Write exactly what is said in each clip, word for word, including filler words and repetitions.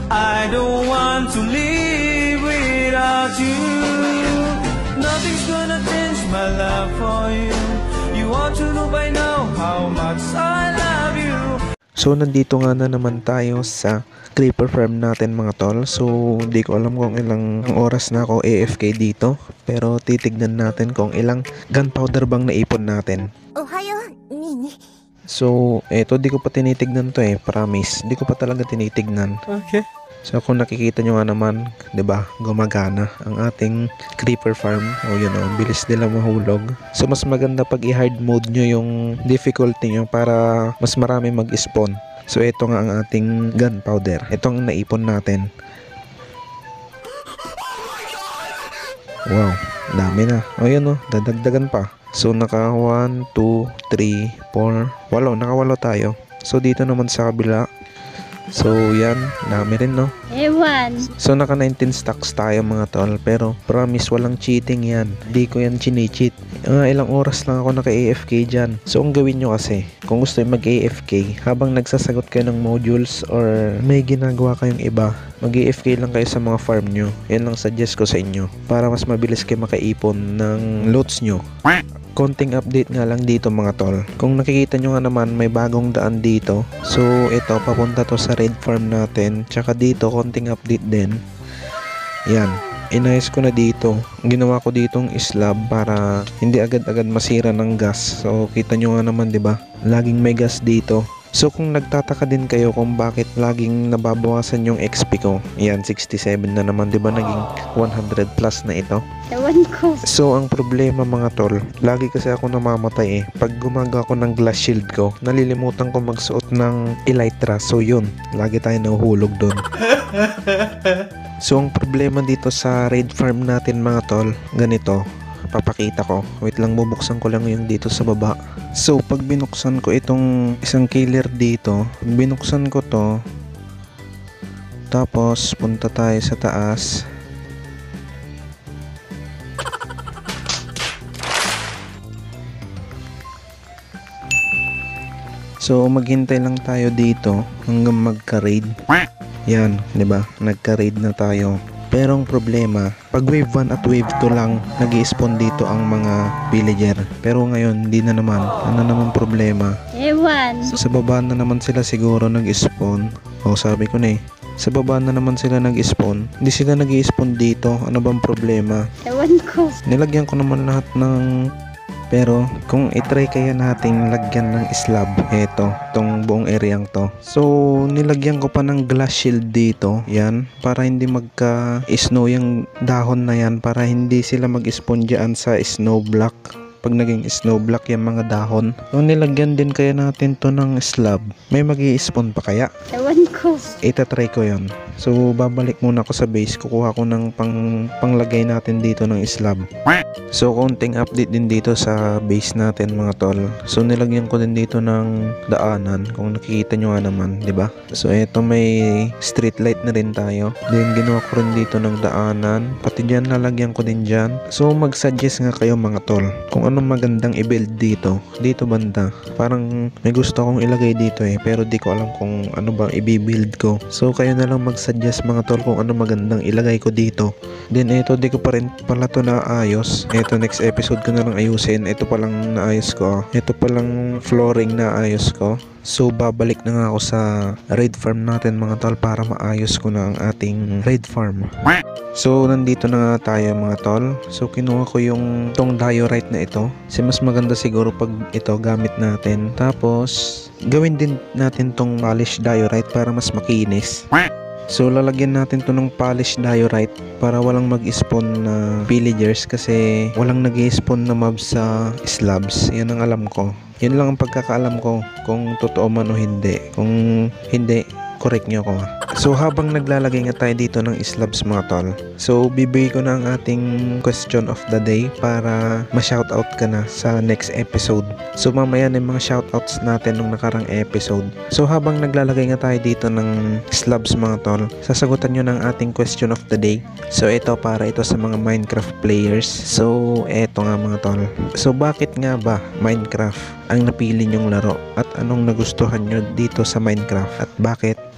I don't want to live without you. Nothing's gonna change my love for you. You ought to know by now how much I love you. So nandito nga na naman tayo sa creeper farm natin mga tol. So di ko alam kung ilang oras na ako A F K dito, pero titignan natin kung ilang gunpowder bang naipon natin. Ohayo, Nini. So eto, di ko pa tinitignan to eh, promise. Di ko pa talaga tinitignan. Okay. So kung nakikita nyo nga naman, 'di ba, gumagana ang ating creeper farm. O yun o, bilis nila mahulog. So mas maganda pag i-hard mode nyo yung difficulty nyo para mas marami mag-spawn. So ito nga ang ating gunpowder. Ito ang naipon natin. Wow, dami na. O yun o, dadagdagan pa. So naka one, two, three, four, walo, naka walo tayo. So dito naman sa kabila, so yan, dami rin no. Ewan. So naka nineteen stacks tayo mga tol, pero promise walang cheating yan. Di ko yan chine-cheat. Uh, ilang oras lang ako naka A F K dyan. So ang gawin nyo kasi, kung gusto yung mag A F K habang nagsasagot kayo ng modules or may ginagawa kayong iba, mag A F K lang kayo sa mga farm nyo. Yan lang suggest ko sa inyo, para mas mabilis kayo makaipon ng loads nyo. Konting update nga lang dito mga tol. Kung nakikita nyo nga naman, may bagong daan dito. So ito, papunta to sa red farm natin. Tsaka dito, konting update din. Yan, inayos ko na dito. Ginawa ko ditong slab para hindi agad-agad masira ng gas. So kita nyo nga naman, diba, laging may gas dito. So kung nagtataka din kayo kung bakit laging nababawasan yung X P ko, yan, sixty-seven na naman, diba, naging one hundred plus na ito. Ewan ko. So ang problema mga tol, lagi kasi ako namamatay eh. Pag gumagawa ko ng glass shield ko, nalilimutan ko magsuot ng elytra. So yun, lagi tayo nahuhulog doon. So ang problema dito sa raid farm natin mga tol, ganito, papakita ko. Wait lang, bubuksan ko lang yung dito sa baba. So pag binuksan ko itong isang killer dito, binuksan ko to, tapos punta tayo sa taas. So maghintay lang tayo dito hanggang magka-raid. Yan, 'di ba? Nagka-raid na tayo. Pero ang problema, pag wave one at wave two lang nag-i-spawn dito ang mga villager. Pero ngayon, hindi na naman. Ano naman problema? Ewan. Sa baba na naman sila siguro nag-spawn. O sabi ko na eh. Sa baba na naman sila nag-spawn. Hindi sila nag-i-spawn dito. Ano bang problema? Ewan ko. Nilagyan ko naman lahat ng... Pero kung itry kaya nating lagyan ng slab, eto, tong buong areang to. So nilagyan ko pa ng glass shield dito, yan, para hindi magka-snow yung dahon na yan, para hindi sila mag-spawn dyan sa snow block. Pag naging snow block yung mga dahon. Kung nilagyan din kaya natin to ng slab, may mag-i-spawn pa kaya? Ewan ko. Itatry ko yon. So babalik muna ako sa base, kukuha ko ng pang, panglagay natin dito ng slab. So konting update din dito sa base natin mga tol. So nilagyan ko din dito ng daanan, kung nakikita nyo nga naman, di ba? So eto, may street light na rin tayo. Then ginawa ko rin dito ng daanan, pati dyan lalagyan ko din dyan. So mag-suggest nga kayo mga tol kung anong magandang i-build dito. Dito banda, parang may gusto akong ilagay dito eh, pero di ko alam kung ano ba i-build ko. So kayo na lang mag-suggest mga tol kung ano magandang ilagay ko dito. Then eto, di ko pa rin pala to naayos. Eto, next episode ko na lang ayusin. Ito pa lang naayos ko. Ito pa lang flooring na ayos ko. So babalik na nga ako sa raid farm natin mga tol, para maayos ko na ang ating raid farm. So nandito na nga tayo mga tol. So kinuha ko yung tong diorite na ito, kasi mas maganda siguro pag ito gamit natin. Tapos gawin din natin tong polish diorite para mas makinis. So lalagyan natin to ng polish diorite para walang mag-spawn na villagers, kasi walang nag-spawn na mobs sa slabs. Yan ang alam ko. Yan lang ang pagkakaalam ko, kung totoo man o hindi. Kung hindi, correct nyo ako. So habang naglalagay nga tayo dito ng slabs mga tol, so bibigay ko na ang ating question of the day para ma-shoutout ka na sa next episode. So mamaya na yung mga shoutouts natin nung nakarang episode. So habang naglalagay nga tayo dito ng slabs mga tol, sasagutan nyo ng ating question of the day. So ito, para ito sa mga Minecraft players. So eto nga mga tol, so bakit nga ba Minecraft ang napili nyong laro, at anong nagustuhan nyo dito sa Minecraft, at bakit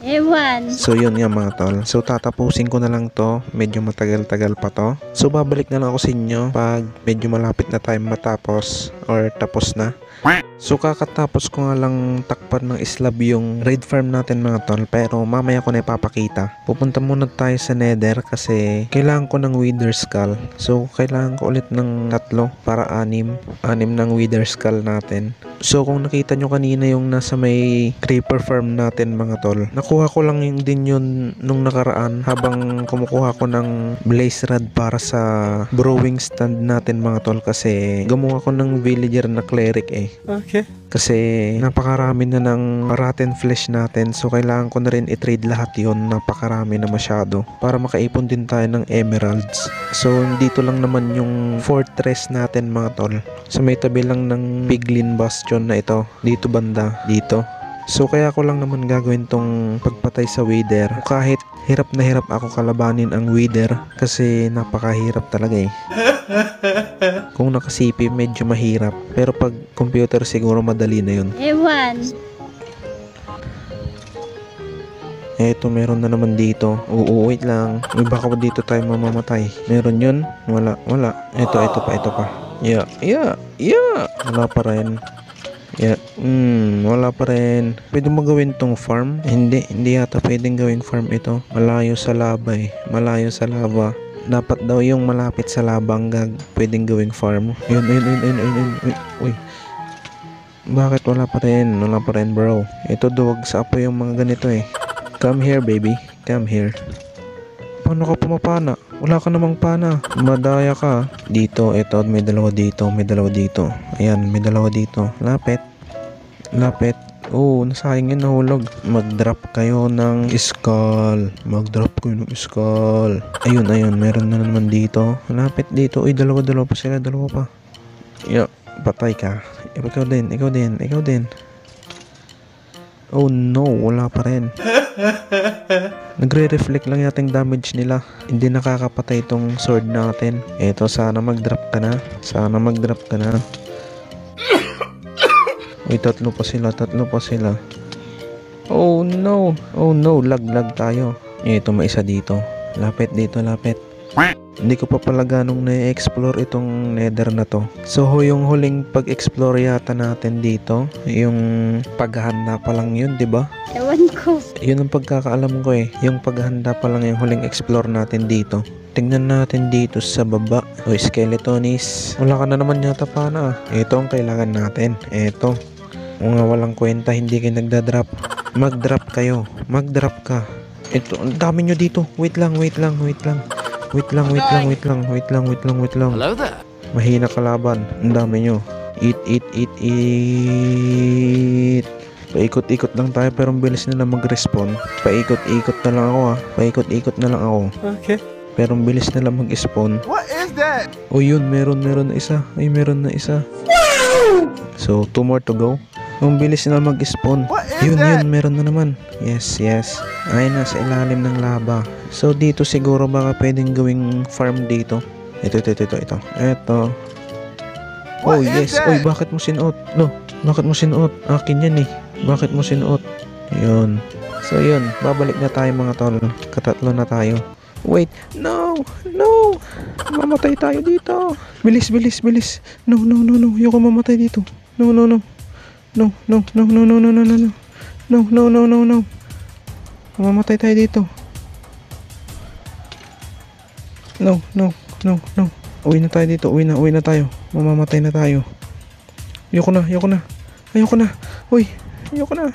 Ewan. So yun nga mga tol. So tatapusin ko na lang to. Medyo matagal-tagal pa to. So babalik na lang ako sa inyo pag medyo malapit na tayo matapos or tapos na. So kakatapos ko nga lang takpan ng islab yung raid farm natin mga tol, pero mamaya ko na ipapakita. Pupunta muna tayo sa nether kasi kailangan ko ng wither skull. So kailangan ko ulit ng tatlo para anim. Anim ng wither skull natin. So kung nakita nyo kanina yung nasa may creeper farm natin mga tol, nakuha ko lang yung din yun nung nakaraan habang kumukuha ko ng blaze rod para sa brewing stand natin mga tol, kasi gumawa ko ng villager na cleric eh. Okay. Kasi napakarami na ng rotten flesh natin, so kailangan ko na rin i-trade lahat yon. Napakarami na masyado para makaipon din tayo ng emeralds. So dito lang naman yung fortress natin mga tol, sa may tabi lang ng piglin bastion na ito, dito banda dito. So kaya ko lang naman gagawin tong pagpatay sa wither, kahit hirap na hirap ako kalabanin ang wither kasi napakahirap talaga eh. Kung naka-C P medyo mahirap, pero pag computer siguro madali na yun. Ewan. Eto meron na naman dito. Oo, wait lang. Uy, baka pa dito tayo mamamatay. Meron yun? Wala, wala. Eto, eto pa, eto pa. Yeah, yeah, yeah. Wala pa rin. Yeah, hmm, wala pa rin. Pwede mo gawin tong farm? Hindi, hindi yata pwedeng gawing farm ito. Malayo sa lava eh. Malayo sa lava. Dapat daw yung malapit sa labang gag pwedeng gawing farm. Yun, yun, yun, yun, yun, yun. Uy, uy. Bakit wala pa rin? Wala pa rin bro. Ito duwag sa apoy yung mga ganito eh. Come here baby. Come here. Paano ka pumapana? Wala ka namang pana. Madaya ka. Dito, ito, may dalawa dito. May dalawa dito. Ayan, may dalawa dito. Lapit. Lapit. Oh, nasayang yun, nahulog. Mag-drop kayo ng skull. Mag-drop kayo ng skull. Ayun, ayun. Meron na naman dito. Lapit dito. Uy, dalawa-dalawa pa sila. Dalawa pa. Yo, patay ka. Ikaw din, ikaw din, ikaw din. Oh no, wala pa rin. Nagre-reflect lang yata yung damage nila. Hindi nakakapatay itong sword natin. Eto, sana mag-drop ka na. Sana mag-drop ka na. Uy, tatlo pa sila, tatlo pa sila. Oh no, oh no, lag-lag tayo. Ito, may isa dito. Lapit dito, lapit. Hindi ko pa pala ganong na-explore itong nether na to. So yung huling pag-explore yata natin dito, yung paghahanda pa lang yun, di ba? Ewan ko. Yun ang pagkakaalam ko eh. Yung paghahanda pa lang yung huling explore natin dito. Tingnan natin dito sa baba. O skeletonis. Wala ka na naman yata pa na. Ito ang kailangan natin. Ito. Mga walang kwenta, hindi kayo nagda-drop. Mag-drop kayo. Mag-drop ka. Ito, ang dami nyo dito. Wait lang, wait lang, wait lang. Wait lang, wait lang, wait lang, wait lang, wait lang, wait lang. Hello there. Mahina kalaban. Ang dami nyo. Eat, eat, eat, eat. Paikot-ikot lang tayo pero ang bilis nila mag-respawn. Paikot-ikot na lang ako ha. Paikot-ikot na lang ako. Okay. Pero ang bilis nila mag-spawn. What is that? O yun, meron, meron na isa. Ay, meron na isa. So, two more to go. Ang bilis nila mag-spawn. What is Yun, that? yun, meron na naman. Yes, yes. Ay, nasa ilalim ng lava. So, dito siguro baka pwedeng gawing farm dito. Ito, ito, ito, ito, ito. Ito. Oh, What is yes. that? Oy, bakit mo sinuot? No, bakit mo sinuot? Akin yan eh. Bakit mo sinuot? Yun. So, yun. Babalik na tayo mga tol. Katatlo na tayo. Wait. No! No! Mamatay tayo dito. Bilis, bilis, bilis. No, no, no, no. Ayoko mamatay dito. No, no, no. No, no, no, no, no, no, no, no, no. No, no, no, no, no. Mamatay tayo dito. No, no, no, no. Uwi na tayo dito. Uwi na, uwi na tayo. Mamamatay na tayo. Ayoko na, ayoko na. Ayoko na. Uy, ayoko na.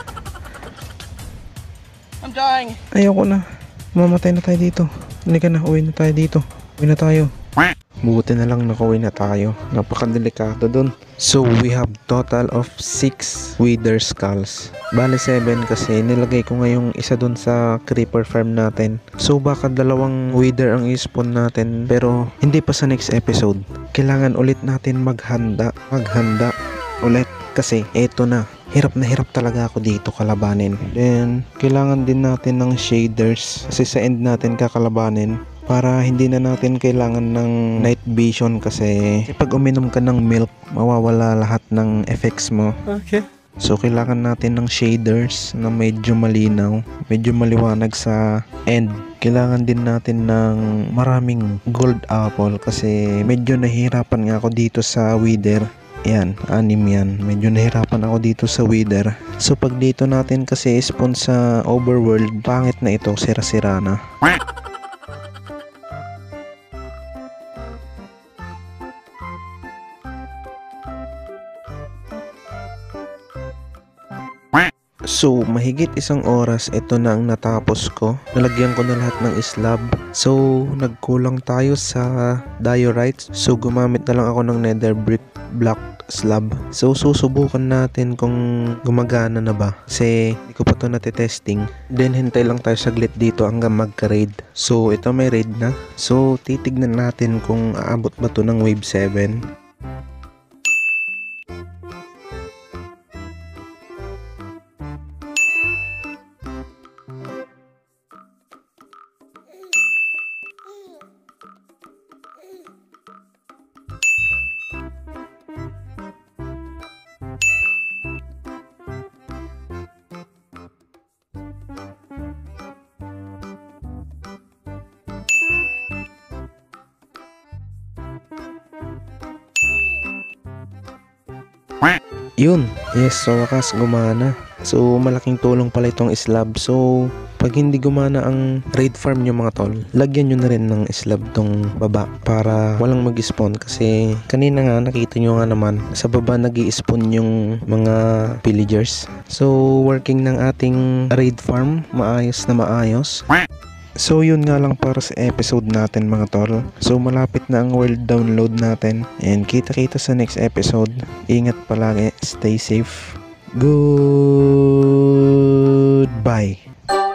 I'm dying. Ayoko na. Mamatay na tayo dito. Halika na, uwi na tayo dito. Uwi na tayo. Buti na lang nakauwi na tayo. Napakadelikado dun. So we have total of six wither skulls. Bale seven kasi nilagay ko ngayong isa dun sa creeper farm natin. So baka dalawang wither ang i-spawn natin. Pero hindi pa sa next episode. Kailangan ulit natin maghanda. Maghanda ulit. Kasi eto na. Hirap na hirap talaga ako dito kalabanin. Then kailangan din natin ng shaders. Kasi sa end natin kakalabanin. Para hindi na natin kailangan ng night vision kasi pag uminom ka ng milk, mawawala lahat ng effects mo. Okay. So kailangan natin ng shaders na medyo malinaw, medyo maliwanag sa end. Kailangan din natin ng maraming gold apple kasi medyo nahihirapan nga ako dito sa Wither. Yan, anim yan. Medyo nahirapan ako dito sa Wither. So pag dito natin kasi spawn sa overworld, pangit na ito, sira-sira na. So, mahigit isang oras, ito na ang natapos ko. Nalagyan ko na lahat ng slab. So, nagkulang tayo sa diorite. So, gumamit na lang ako ng nether brick block slab. So, susubukan natin kung gumagana na ba. Kasi, hindi ko pa ito natitesting. Then, hintay lang tayo saglit dito hanggang magka-raid. So, ito may raid na. So, titignan natin kung aabot ba ito ng wave seven. Yun, yes, sa wakas gumana. So malaking tulong pala itong slab. So pag hindi gumana ang raid farm nyo mga tol, lagyan nyo na rin ng slab tong baba para walang mag-spawn. Kasi kanina nga nakita nyo nga naman sa baba nag-i-spawn yung mga villagers. So working ng ating raid farm, maayos na maayos. So yun nga lang para sa episode natin mga tol. So malapit na ang world download natin. And kita-kita sa next episode. Ingat palagi, stay safe. Goodbye.